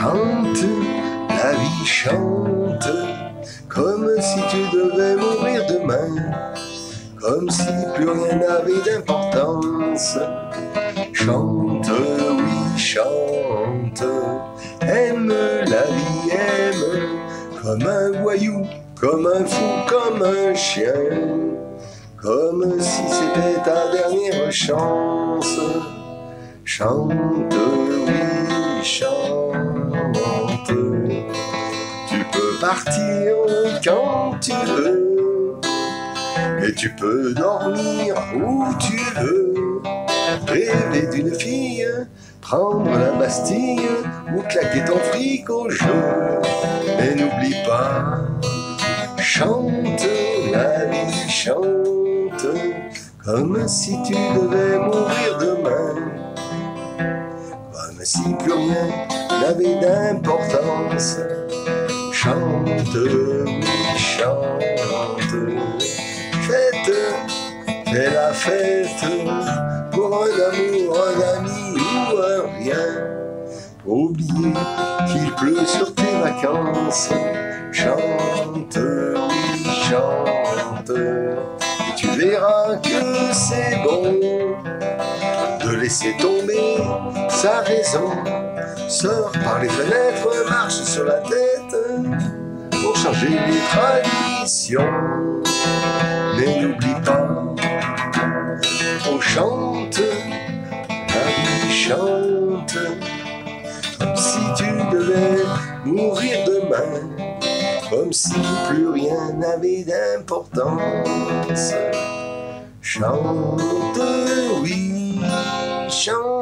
Chante, la vie chante, comme si tu devais mourir demain, comme si plus rien n'avait d'importance. Chante, oui, chante, aime la vie, aime, comme un voyou, comme un fou, comme un chien, comme si c'était ta dernière chance. Chante, oui, chante. Tu peux partir quand tu veux, et tu peux dormir où tu veux, rêver d'une fille, prendre la Bastille ou claquer ton fric au jeu. Mais n'oublie pas, chante, la vie chante, comme si tu devais mourir demain, comme si plus rien n'avait d'importance. Chante, oui, chante, fais la fête, pour un amour, un ami ou un rien, oublier qu'il pleut sur tes vacances. Chante, oui, chante, et tu verras que c'est bon de laisser tomber sa raison. Sors par les fenêtres, marche sur la tête pour changer les traditions. Mais n'oublie pas, on chante, la vie chante, comme si tu devais mourir demain, comme si plus rien n'avait d'importance. Chante, oui, chante.